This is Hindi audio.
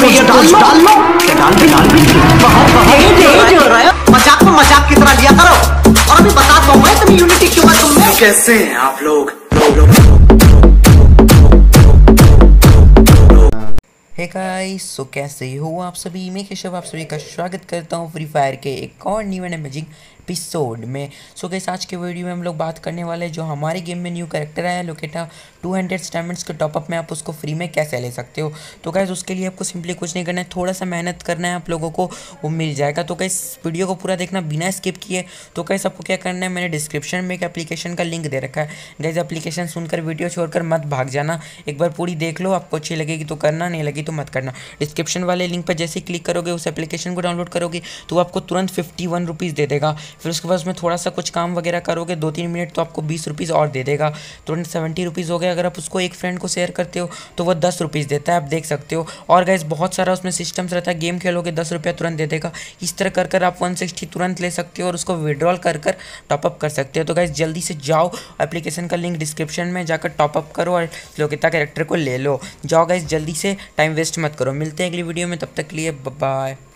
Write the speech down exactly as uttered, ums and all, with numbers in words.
ये डाल लो डाल लो डाल भी डाल भी बहुत हो रहा है। मजाक में मजाक की तरह लिया करो। और अभी बता दो मैं तुम यूनिटी क्यों है तुम में। कैसे हैं आप लोग? हे गाइस, सो कैसे हो आप सभी। मैं केशव आप सभी का स्वागत करता हूँ फ्री फायर के एक और न्यू एंड अमेजिंग एपिसोड में। सो गाइस, आज के वीडियो में हम लोग बात करने वाले हैं जो हमारे गेम में न्यू कैरेक्टर आया है लोकेटा। टू हंड्रेड डायमंड्स के टॉपअप में आप उसको फ्री में कैसे ले सकते हो। तो गाइस, उसके लिए आपको सिंपली कुछ नहीं करना है, थोड़ा सा मेहनत करना है, आप लोगों को वो मिल जाएगा। तो गाइस, वीडियो को पूरा देखना बिना स्किप किए। तो गाइस, आपको क्या करना है, मैंने डिस्क्रिप्शन में एक एप्लीकेशन का लिंक दे रखा है। गाइस, एप्लीकेशन सुनकर वीडियो छोड़कर मत भाग जाना, एक बार पूरी देख लो, आपको अच्छी लगेगी तो करना, नहीं लगी तो मत करना। डिस्क्रिप्शन वाले लिंक पर जैसे ही क्लिक करोगे, उस एप्लीकेशन को डाउनलोड करोगे तो आपको तुरंत फिफ्टी वन रुपीज़ दे देगा। फिर उसके बाद उसमें थोड़ा सा कुछ काम वगैरह करोगे दो तीन मिनट तो आपको बीस रुपीज़ और दे देगा। तुरंत सेवेंटी रुपीज़ हो गए। अगर आप उसको एक फ्रेंड को शेयर करते हो तो वो दस रुपीज़ देता है, आप देख सकते हो। और गाइस, बहुत सारा उसमें सिस्टम्स रहता है, गेम खेलोगे दस रुपया तुरंत दे देगा। इस तरह कर कर आप वन सिक्सटी तुरंत ले सकते हो और उसको विड्रॉल कर कर टॉपअप कर सकते हो। तो गाइस, जल्दी से जाओ, एप्लीकेशन का लिंक डिस्क्रिप्शन में जाकर टॉपअप करो और लोकेटा कैरेक्टर को ले लो। जाओ गाइस, जल्दी से, टाइम वेस्ट मत करो। मिलते हैं अगली वीडियो में, तब तक के लिए बाय।